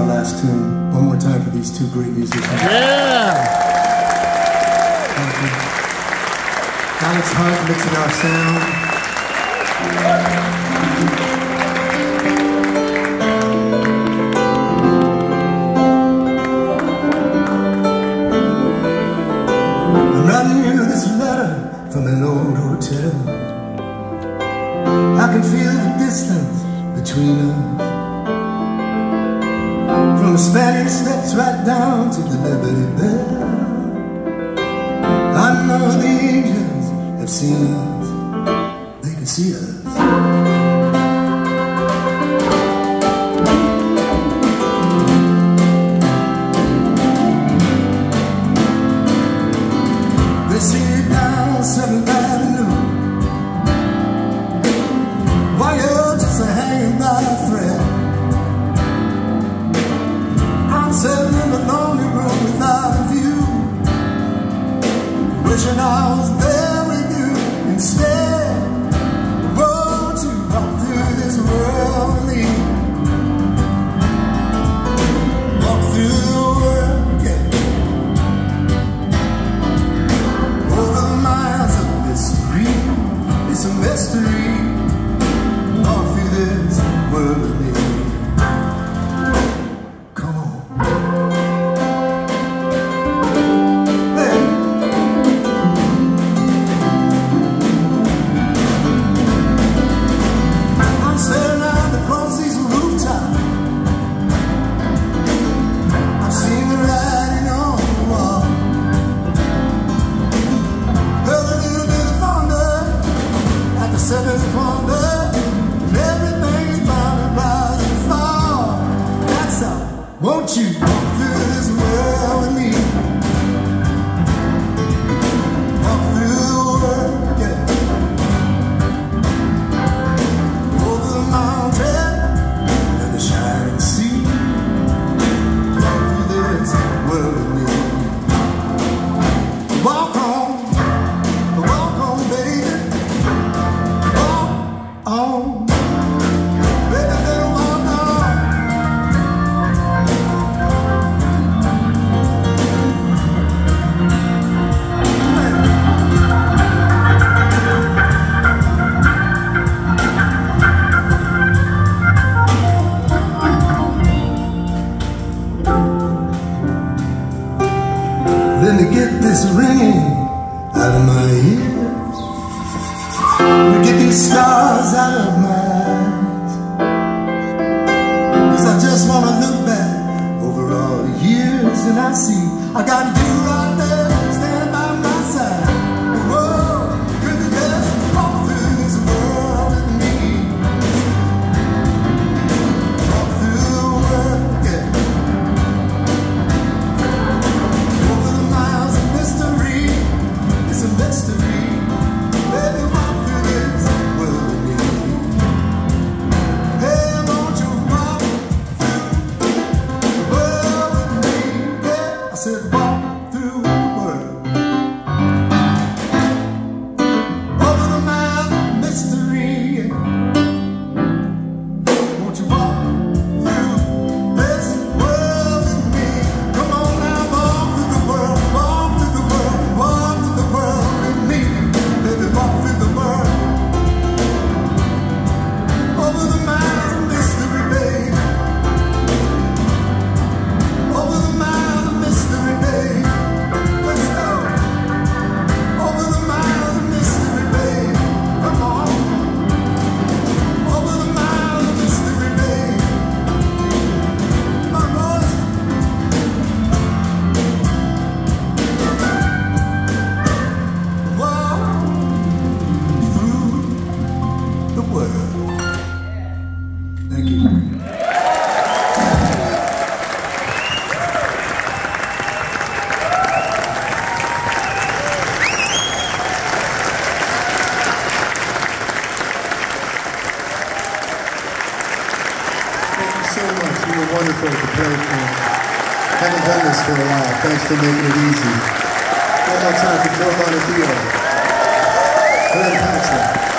our last tune. One more time for these two great musicians. Yeah! Thank you. Alex Hunt mixing our sound. I'm writing you this letter from an old hotel. I can feel the distance between us, from the Spanish Steps right down to the Liberty Bell. I know the angels have seen us, they can see us. They see it down 7th Avenue, while you're just hanging by a thread. I'm sitting in a lonely room without a view, wishing I was there with you instead. Won't you walk through this world with me? Walk through the world, yeah. Over the miles of mystery, it's a mystery. Walk through this world with me. Come on. Hey. I'm sitting out across these rooftops. I've seen the writing on the wall. Heard a little bit of thunder at the 7th wonder. Won't you walk through this world with me? Walk through the world, yeah. Over the mountain and the shining sea. Walk through this world with me. Walk on, baby. Walk on. Then to get this ringing out of my ears, to get these stars out of my eyes, 'cause I just want to look back over all the years and I see I got you right there standing by my side. Whoa, could you just walk through this world with me? Walk through the world, yeah. It's a mystery, baby, walk through this world with me. Hey, won't you walk through the world with me? Yeah, I said walk through the world. Over the miles of mystery, won't you walk through this world with me? Come on now, walk through the world, walk through the world, walk through the world with me. Baby, walk through the world. Over the miles of mystery, baby. Over the miles of mystery, baby. Let's go. Over the miles of mystery, baby. Come on. Over the miles of mystery, baby. My voice. Walk through the world. Thank you. Thank you so much. You were wonderful to play for. Haven't done this for a while. Thanks for making it easy. One more time for Joe Bonadillo. Glenn Patrick.